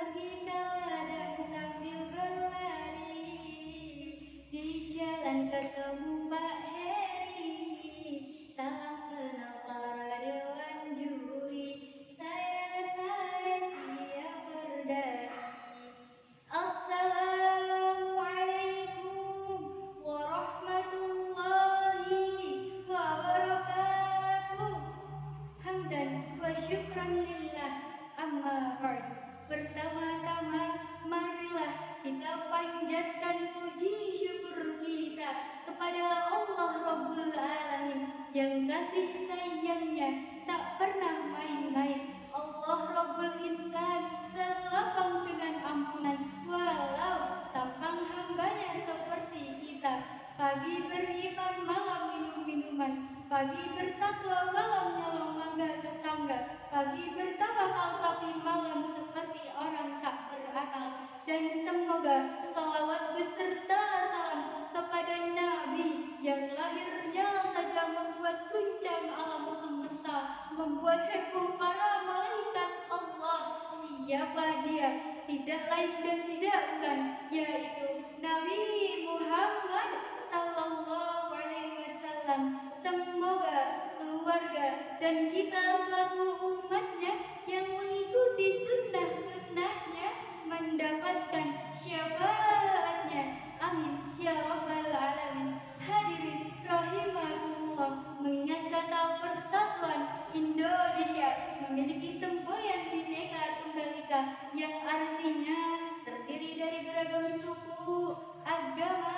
pergi kala dan sambil berlari di jalan ketemu Pak Heri. Salam kenal para dewan juri, saya siap berdari. Assalamualaikum warahmatullahi wabarakatuh. Hamdan wa syukran lillah, amma ba'd. Pertama-tama marilah kita panjatkan puji syukur kita kepada Allah Rabbul Alamin yang kasih sayangnya tak pernah main-main. Allah Rabbul Insan selapang dengan ampunan, walau tampang hambanya seperti kita. Pagi beriman, malam minum minuman, pagi bertakwa, malam nyolong mangga tetangga, pagi bertawakal tapi malam seperti orang tak berakal. Dan semoga salawat beserta salam kepada Nabi yang lahirnya saja membuat guncang alam semesta, membuat heboh para malaikat Allah. Siapa dia? Tidak lain dan tidak bukan, yaitu Nabi Muhammad sallallahu alaihi wasallam. Semoga keluarga dan kita selaku umatnya yang mengikuti sunnah-sunnahnya mendapatkan syafaatnya. Amin ya rabbal alamin. Hadirin rahimakumullah, mengingat kata persatuan Indonesia memiliki semboyan Bhinneka Tunggal Ika yang artinya terdiri dari beragam suku, agama,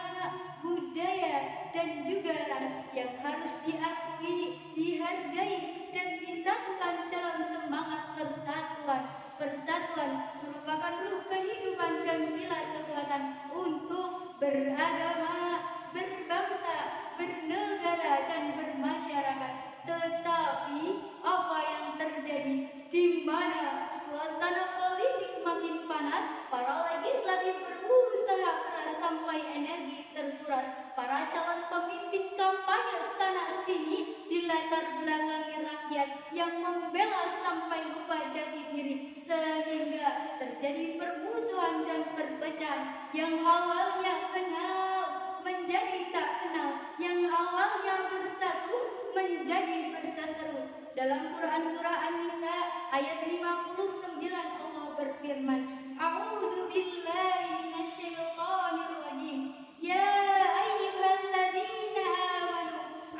budaya, dan juga ras yang harus diakui, dihargai, dan disatukan dalam semangat persatuan. Persatuan merupakan ruh kehidupan dan pilar kekuatan untuk beragama, berbangsa, bernegara, dan bermasyarakat. Tetapi apa yang terjadi di mana suasana politik makin panas, para legislatif berusaha keras sampai energi terkuras, para calon pemimpin kampanye sana sini dilatar belakangi rakyat yang membela sampai lupa jati diri, sehingga terjadi permusuhan dan perpecahan. Yang awalnya kenal menjadi tak kenal, yang awalnya bersatu menjadi berseteru. Dalam Quran surah An-Nisa ayat 59 Allah berfirman, A'udzu billahi minasyaitonir rajim. Ya ayyuhalladzina amanu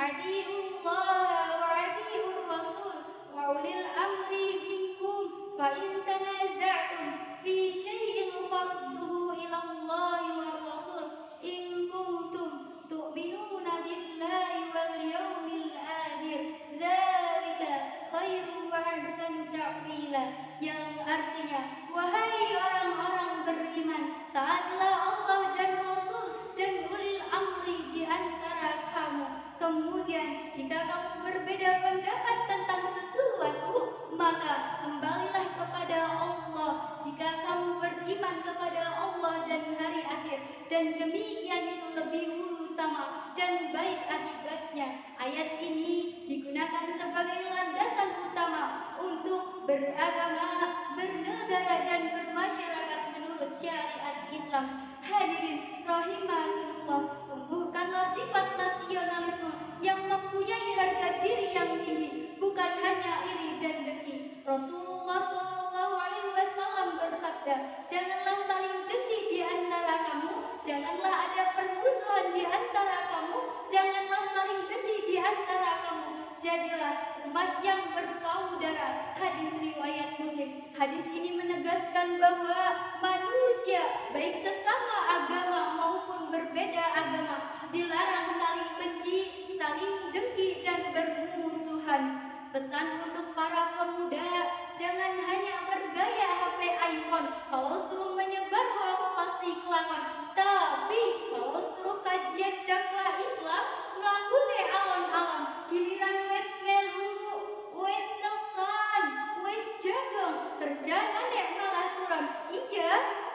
atiiullaha wa atiiur rasul wa ulil amri minkum fa in tanaza'tum fi syai'in farudduhu ila Allahi war rasul in kuntum tu'minuna billahi wal yawmil akhir. Dzalika khairu wa ahsanu ta'wila. Yang artinya, wahai orang-orang beriman, taatlah Allah dan Rasul dan ulil amri di antara kamu. Kemudian jika kamu berbeda pendapat tentang sesuatu, maka kembalilah kepada Allah. Jika kamu beriman kepada Allah dan hari akhir, dan demikian itu lebih utama dan baik akibatnya. Ayat ini digunakan sebagai landasan utama untuk beragama, bernegara, dan bermasyarakat menurut syariat Islam. Hadirin rahimakumullah, tumbuhkanlah sifat nasionalisme yang mempunyai harga diri yang tinggi, bukan hanya iri dan dengki. Rasulullah Shallallahu Alaihi Wasallam bersabda, janganlah saling dengki di antara kamu, janganlah ada permusuhan di antara kamu, janganlah saling benci di antara kamu. Jadilah umat yang bersaudara. Hadis riwayat Muslim. Hadis ini menegaskan bahwa manusia, baik sesama agama maupun berbeda agama, dilarang saling benci, saling dengki, dan bermusuhan. Pesan untuk para pemuda, jangan hanya bergaya HP iPhone. Kalau suruh menyebar hoax pasti kelawan. Tapi kalau suruh kajian dakwah Islam, melakukan alon-alon. Giliran wes melu, wes tekan, wes jagung, kerjaan malah turun. Iya,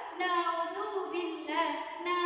naudzubillah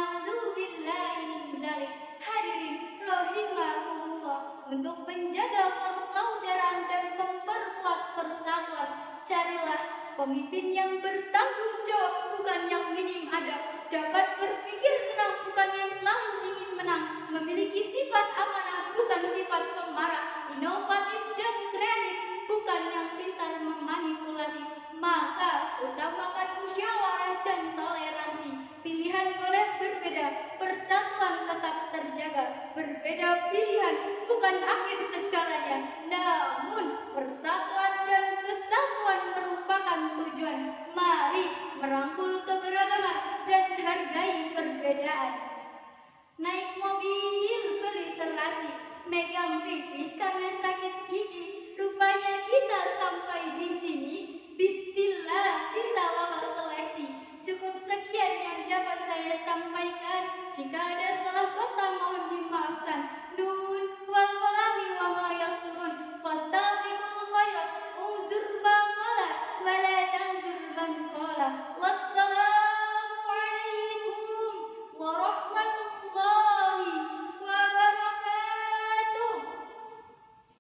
min zalik. Hadirin rahimakumullah, untuk menjaga persaudaraan dan memperkuat persatuan, carilah pemimpin yang bertanggung bertanggung jawab bukan yang minim adab, dapat berpikir tenang bukan yang selalu ingin menang, memiliki sifat amanah bukan sifat pemarah, inovatif dan kreatif bukan yang pintar memanipulatif. Maka utamakan musyawarah dan toleransi. Pilihan boleh berbeda, persatuan tetap terjaga. Berbeda pilihan bukan akhir segalanya, namun persatuan dan kesatuan merupakan tujuan. Mari merangkul keberagaman dan hargai perbedaan. Naik mobil beli terasi, megang pipi karena sakit gigi. Rupanya kita sampai di sini. Bismillah, bisa lolos seleksi. Cukup sekian yang dapat saya sampaikan. Jika ada salah kata mohon dimaafkan. Nun wal qalami wa ma yasturun. Fastabiqul khairat. Uzur bangala wala tanzur bangkola.